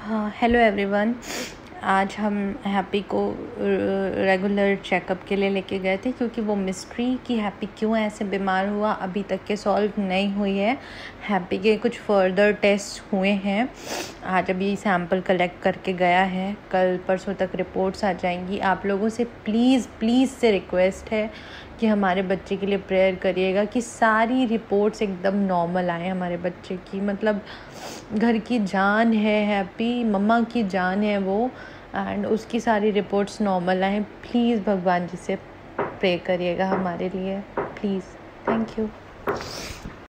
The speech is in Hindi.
हाँ, हेलो एवरीवन। आज हम हैप्पी को रेगुलर चेकअप के लिए लेके गए थे क्योंकि वो मिस्ट्री कि हैप्पी क्यों ऐसे बीमार हुआ अभी तक के सॉल्व नहीं हुई है। हैप्पी के कुछ फर्दर टेस्ट हुए हैं। आज अभी सैंपल कलेक्ट करके गया है, कल परसों तक रिपोर्ट्स आ जाएंगी। आप लोगों से प्लीज़ से रिक्वेस्ट है कि हमारे बच्चे के लिए प्रेयर करिएगा कि सारी रिपोर्ट्स एकदम नॉर्मल आए हमारे बच्चे की। मतलब घर की जान है हैप्पी, मम्मा की जान है वो, एंड उसकी सारी रिपोर्ट्स नॉर्मल आए। प्लीज़ भगवान जी से प्रे करिएगा हमारे लिए, प्लीज़। Thank you.